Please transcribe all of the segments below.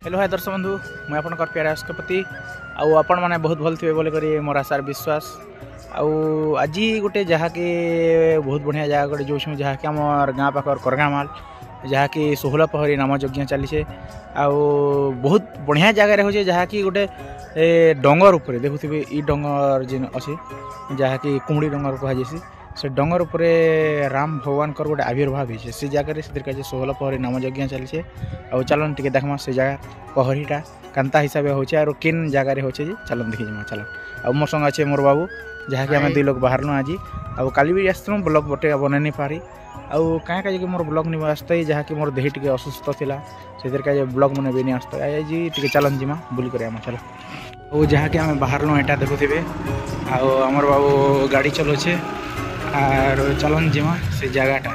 hello hi दर्शक बंधु मुझे आपंकर प्यारे राष्ट्रपति आपण मैंने बहुत भल थे बोल मोर आशार विश्वास आज गोटे जहाँकि बहुत बढ़िया जगह गोटे जो जहाँकि आम गाँ पाखर करगामाल जहाँकि 16 पहरी नाम यज्ञ चली बहुत बढ़िया जगार हो जहाँकि गोटे डंगर उपर देखुए ई डंगर जेन अच्छे जहाँकि कुमड़ी डंगर कहुसी से डंगर उपर राम भगवान गोटे आविर्भाव हो से जगह से 16 पहरी नाम यज्ञ चली चलन टे देखमा से जगह पहरीटा कांता हिसाब से और किन जगार हो चलन देखी चल आ मोर संग अच्छे मोर बाबू जहाँकि आम 2 लोग बाहर आज आउ काली भी आसलु ब्लॉग बटे बन नहीं पारी आउ क्या कि मोर ब्लॉग नहीं आसता जहाँकि मोर देह टे असुस्थ था से ब्लॉग मन भी नहीं आसता आज टे चलन जीमा बुल कर चल और जहाँकि आम बाहर यहाँ देखुवे आमर बाबू गाड़ी चलाचे और चलन जीमा से जगहटा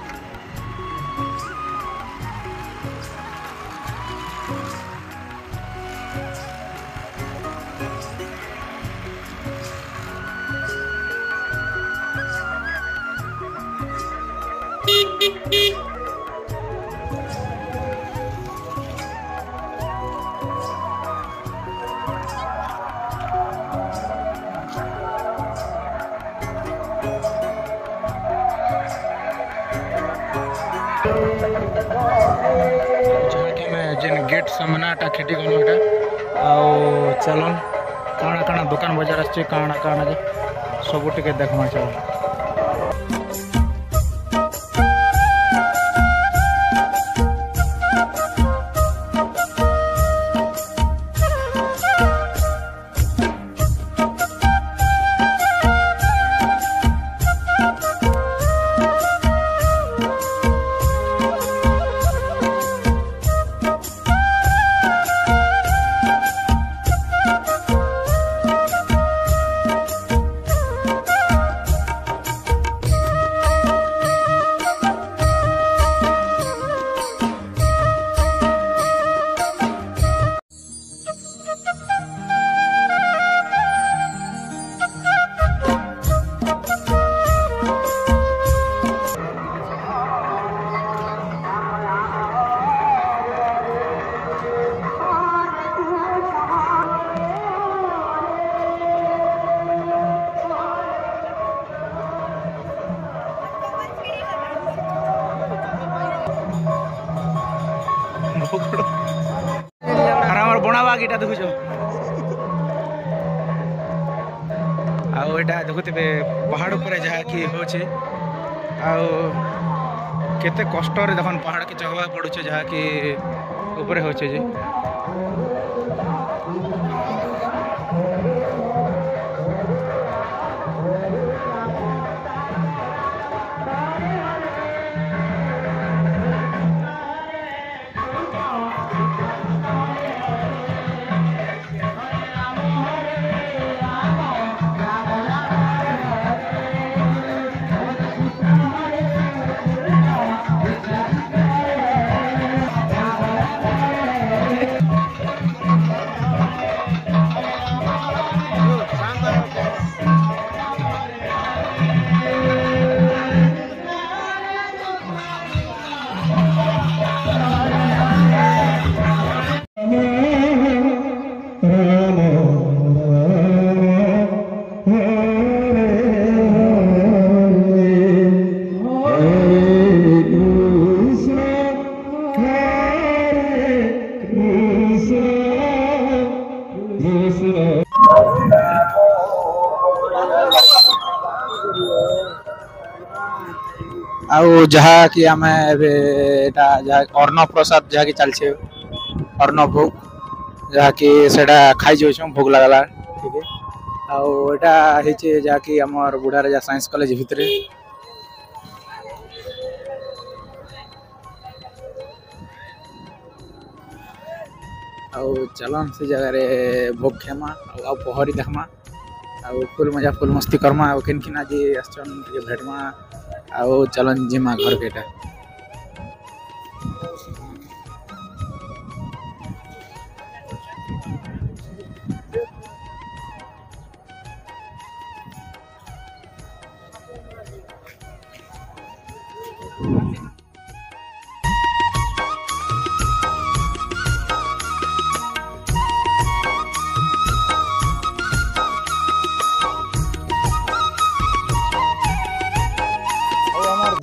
जेन गेट सामनाटा खेटी गलटा चलन काଣା काଣା दुकान बाजार आछे काଣା काଣା जे सब टिके देखमा चल बणाबागीटा देखुच आटा देखुवे पहाड़ पर जहाँकि होचे केते कष्ट देखन पहाड़ के चढ़वा पड़ुचे जहाँकि ऊपर होचे जे आउ जहाँ कि आम अर्ण प्रसाद जहाँ कि चलছে अर्ण भोग जहाँ कि सेटा खाई जाऊँ भोग लगला ठीक है आउटा है जहाँ कि आमर बुढ़ा राजा साइंस कॉलेज भितर चलन से जगह भोग खेमा पहरी देखमा फुल मजा फुल मस्ती करमा किन किन आज आसन भेटमा चलन जिमा घर केटा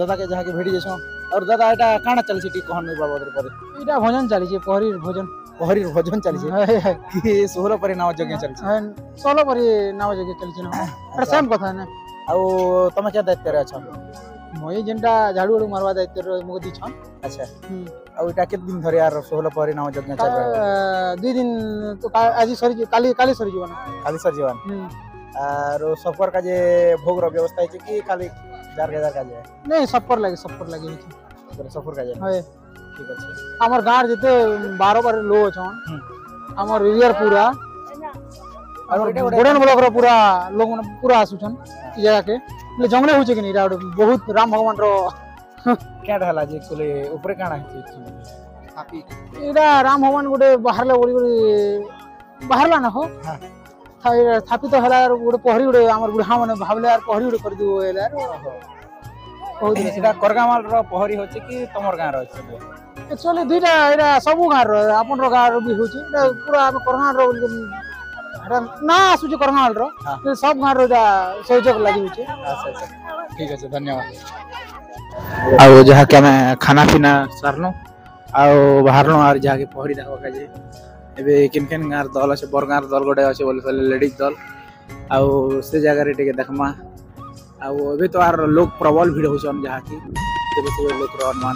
दादा के जहाँ के भेटी जेछो और दादा एटा काना चलछि टी कहन नै बाबद रे इटा भोजन चली छे पहरी भोजन चलछि कि 16 परि नाम यज्ञ चलछि 16 परि नाम यज्ञ चलछि ना एटा सेम कथा ना आ तमे क्या दायित्व रे छ मोई जेंटा झाड़ू वाड़ू मारवा दायित्व रे मग दी छन अच्छा आ एटा के दिन धरि यार 16 परि नाम यज्ञ चल रहा 2 दिन तो आज सरी काली सरी जीवन काली सर जीवन और सफर का जे भोग रो व्यवस्था है कि खाली जार का जे नहीं सफर लगे सफर का जे है ठीक अछि हमर गांव जते 12 लो छन हमर एरिया पूरा और गोडन ब्लॉक रो पूरा लोग माने पूरा आसु छन ई जगह के ले जंगले होचे कि नहीं रा बहुत राम भगवान रो क्या ढला जे कोले ऊपर काना है थापी एडा राम भगवान गोटे बाहरले बोली बाहरला ना हो हां थापी तो हला गोटे पहरी गोटे हमर बुढ़ा माने भाबले यार पहरी गोटे कर दियो एला बहुत एटा करगामाल रो पहरी होचे कि तमर गां रो छै एक्चुअली दुईटा एटा सब गां रो अपन रो गां रो भी होचे एटा पूरा हम करगामाल रो एटा ना आसुचे करगामाल रो सब गां रो एटा सहयोग लागि होचे अच्छा ठीक है धन्यवाद आ जहाँ के हमें खाना पीना सारनो आ बाहरनो और जहाँ के पहरी देखा का जे एबे किन किन गार दल আছে बरगार दल गोटे আছে बोले लेडीज दल आ से जगह रे टिके देखमा आ एबे तो आर लोग प्रबल भीड़ होछन जहाँ की तेबे से लोग रो अनुमान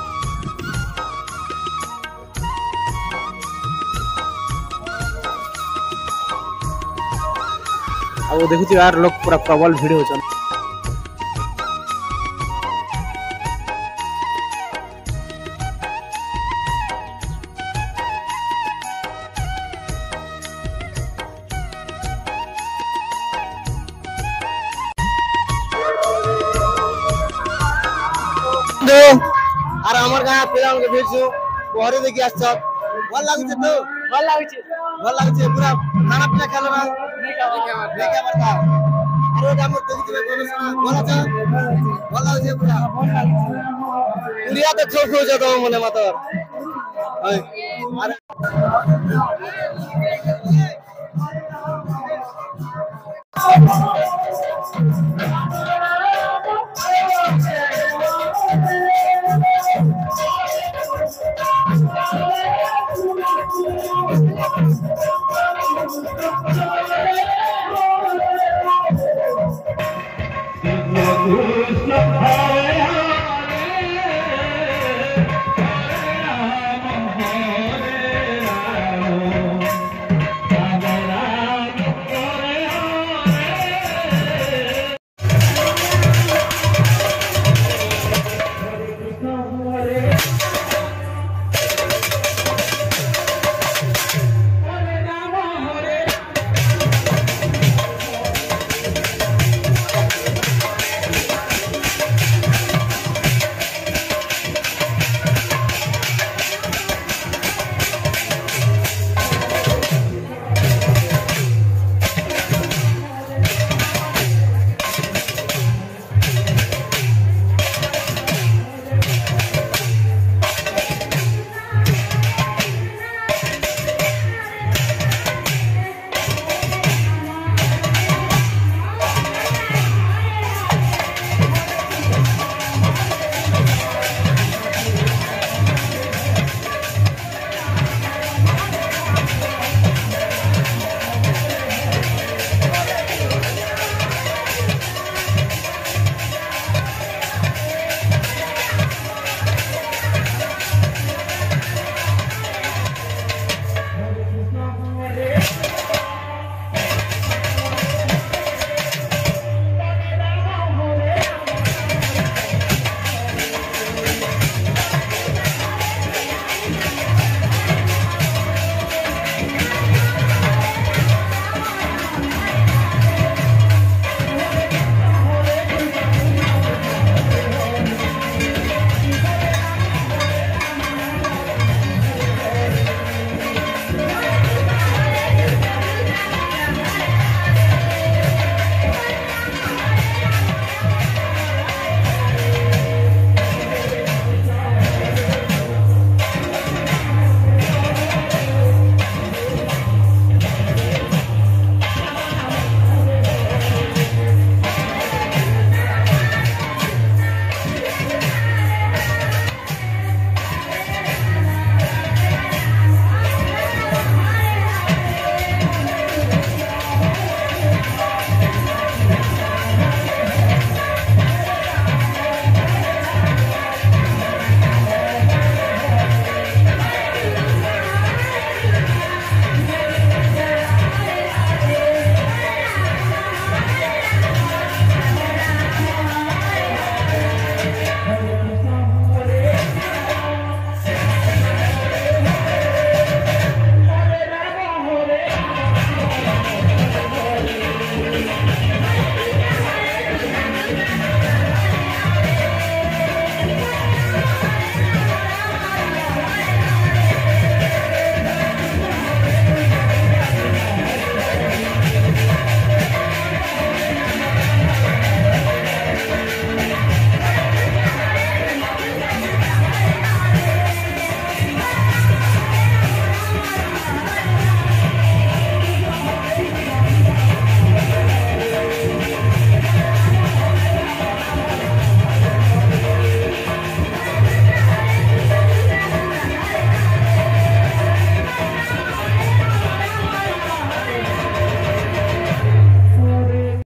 आ देखु यार लोग पूरा प्रबल भीड़ होछन আর আমার গাঁ পিলাকে ভিড়ছু পহরে দেখি আসছ ভাল লাগুছে তো ভাল লাগছে পুরা খানা পিনা খেলো না দেখে আমার তা আর ওটা আমার দেখি তুমি ভালো আছে ভাল লাগছে পুরা পুরিয়া তো ছোট হয়ে যেত মনে মাতার আর